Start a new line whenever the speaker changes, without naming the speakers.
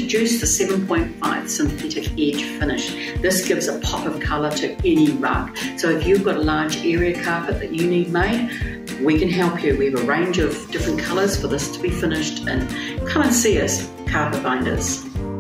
introduced the 7.5 synthetic edge finish. This gives a pop of colour to any rug. So if you've got a large area carpet that you need made, we can help you. We have a range of different colours for this to be finished in. Come and see us, Carpet Binders.